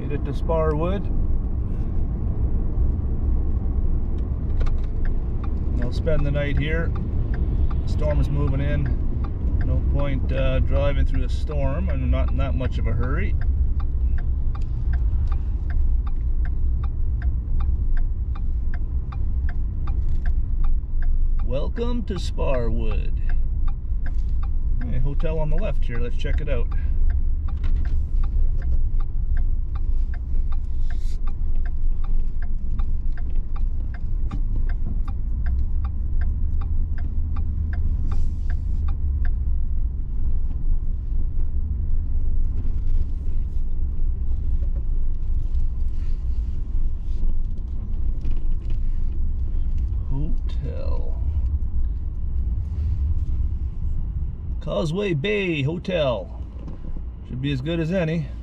Made it to Sparwood. I'll spend the night here. Storm is moving in. No point driving through a storm. I'm not in that much of a hurry. Welcome to Sparwood. Hey, hotel on the left here. Let's check it out. Hotel. Causeway Bay Hotel. Should be as good as any.